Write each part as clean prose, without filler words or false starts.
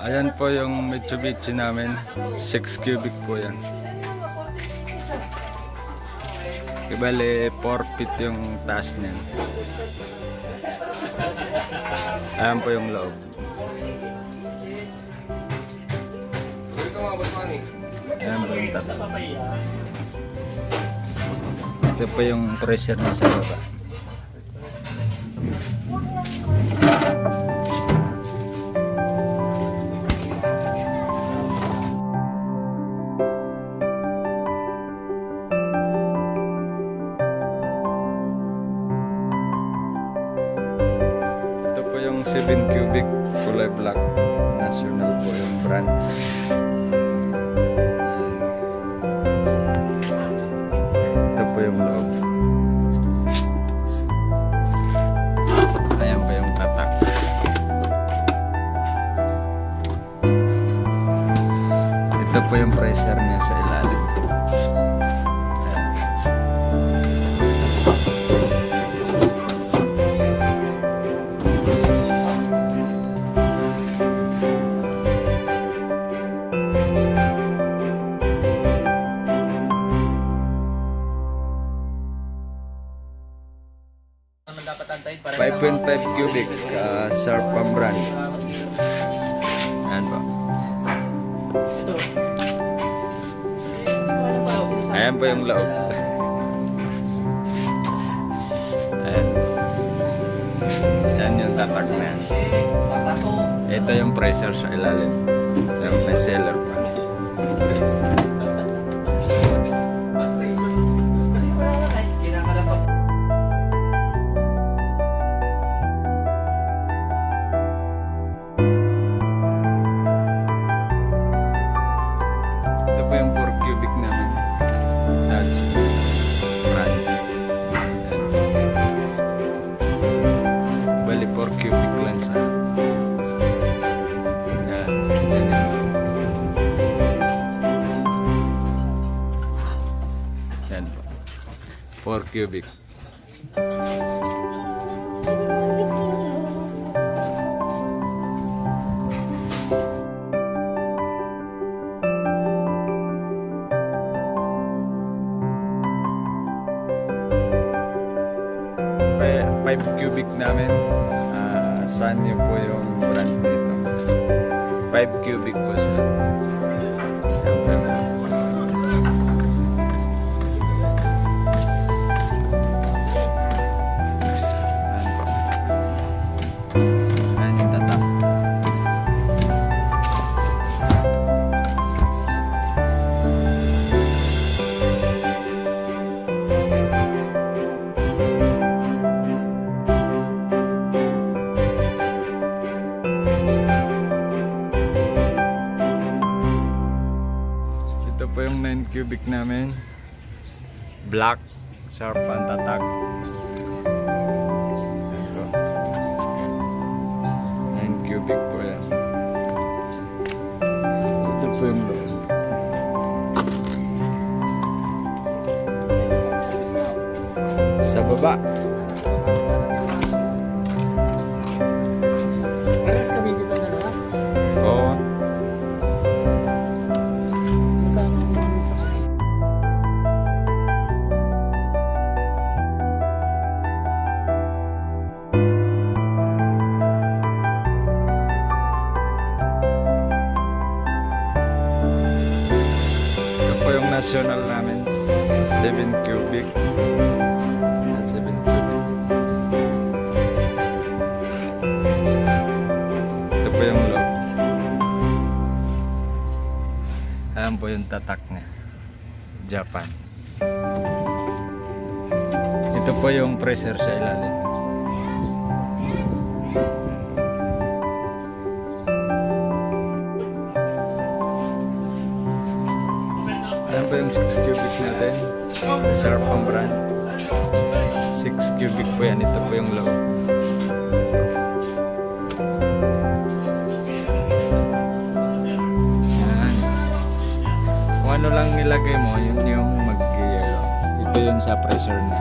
Ayan po yung Mitsubishi namin. 6 cubic po yan. Ibali 4 feet yung taas niyan. Ayan po yung loob. Ayan po yung tatak. Ito po yung pressure niya sa baba. Ito po yung 7 cubic kulay black. National po yung brand. Yung loob. Ayan pa yung tatak. Ito po yung pressure niya sa ilalim. Ayan. 5.5 cubic sharp ang brand. Ayan po. Ayan po yung loob. Ayan. Ayan yung tatak na yan. Ito yung pressure sa ilalim. Yung may seller pa. Yung 4 cubic namin. That's brand. Bali 4 cubic lang sa. Yan po. 4 cubic. Five cubic namin. Saan yun po yung brand nito? 5 cubic po siya. Ayan yung tatak. Ito po yung 9 cubic namin. Black, sharp ang tatak. Ito. 9 cubic po yan. Ito po yung loob. Sa baba. Pares kami dito na ba? Oo. National namin 7 cubic. 7 cubic. Ito po yung loob. Ayan po yung tatak niya. Japan. Ito po yung pressure sa ilalim. Ayan po yung 6 cubic natin. Sharp ang brand. 6 cubic po yan. Ito po yung loob. Ayan. Kung ano lang nilagay mo, yun yung mag-yellow. Ito yung sa pressure na.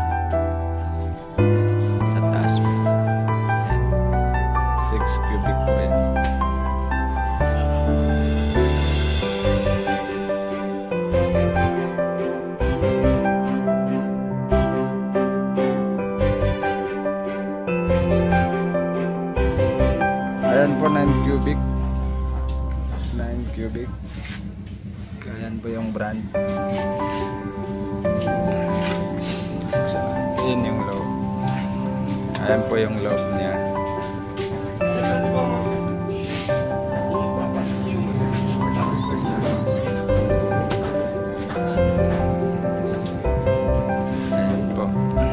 Sa taas mo. Ayan. 6 cubic po yan. cubic. 9 cubic. Ayan po yung brand. So, yun yung loob. Ayan po yung loob niya. Ayan po.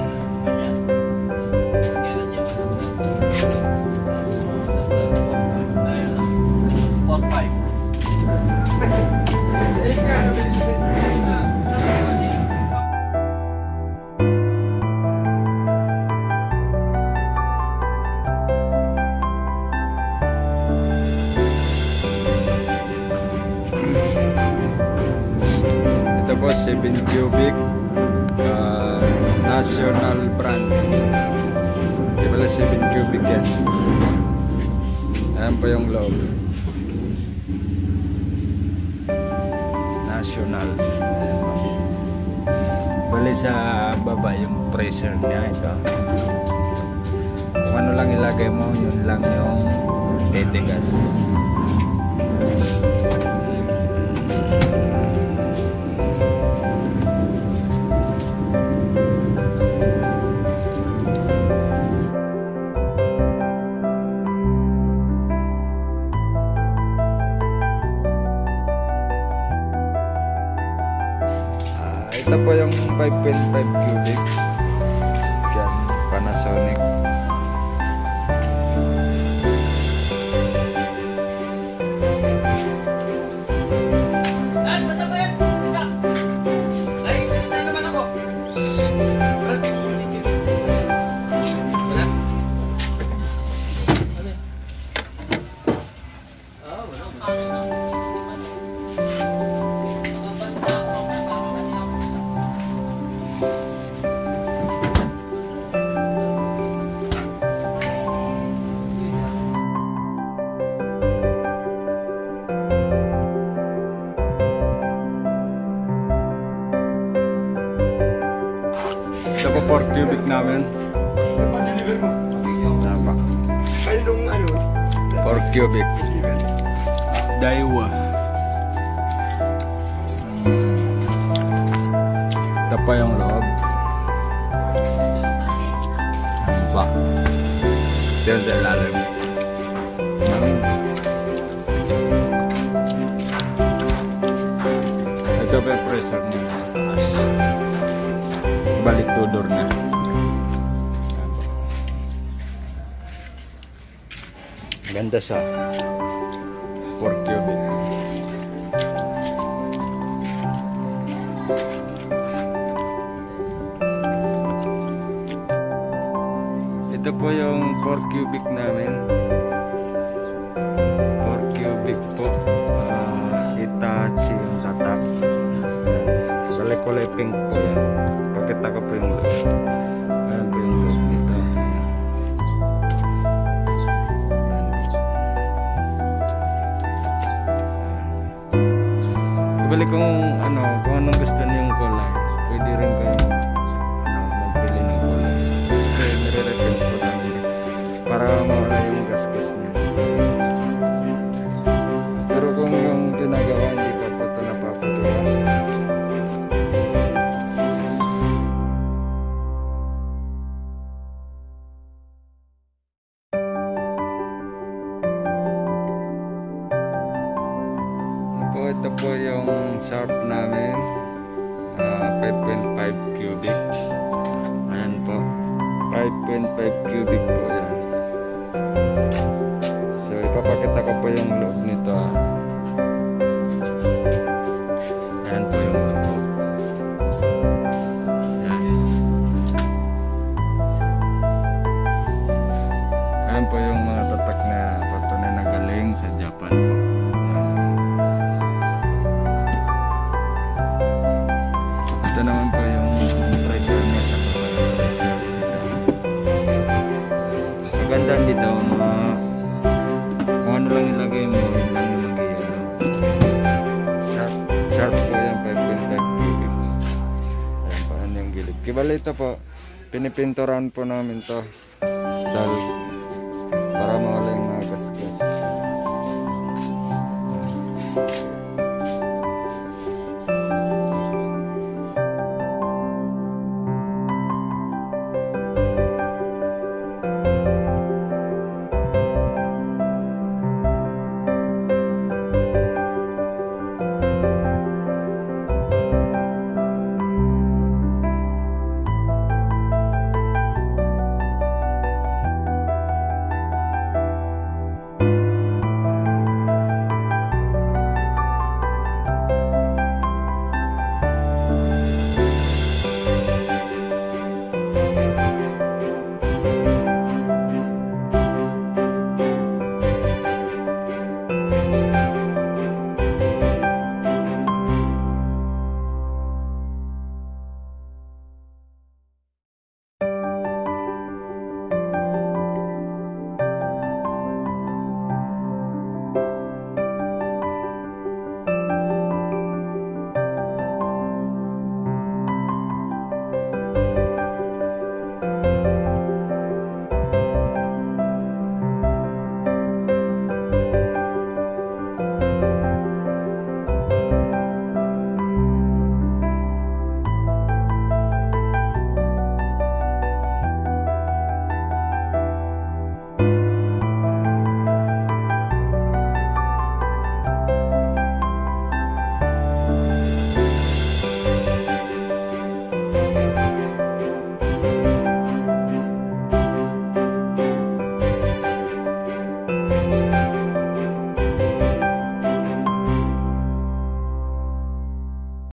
Ito po 7 cubic national brand. Di pala 7 cubic yan. Ayan po yung loob. National. Ayan po. Bali sa baba yung pressure niya ito. Kung ano lang ilagay mo, yun lang yung titigas. Ito po yung 5.5 cubic. Yan, Panasonic. Ito po 4 cubic namin. Pa-deliver mo. Tama. Anong ano? 4 cubic. Daiwa. Ito pa yung loob. Ano pa? Ito yung sa ilalim. Ito pa yung pressure niya. Balik tudor na. Ganda sa 4 cubic. Ito po yung 4 cubic namin. 4 cubic po. Hitachi yung tatak. Balik kulay pink po yan. Pakita ko po yung loob. Ayan po yung loob nito. Ibalik kung anong gusto niyong kulay. Pwede rin kayong magpili ng kulay. Kasi nire-repaint po namin para mawala yung gasgas niya. Pero kung yung pinagawa hindi pa po ito napapagawa. Ito po yung sharp namin, 5.5 cubic. Ayan po, 5.5 cubic po yan. So ipapakita ko po yung loob nito. Ayan po yung loob. Ayan. Ayan po yung mga tatak na patunay na galing sa Japan po. Ito naman po yung pressure niya sa pressure. Magandang dito, kung ano lang ilagay mo, yun lang yung mag-iano. Sharp po yung 5.5 cubic. Ayan pa, ano yung gilid. Kibali ito po, pinipinturan po namin to dahil para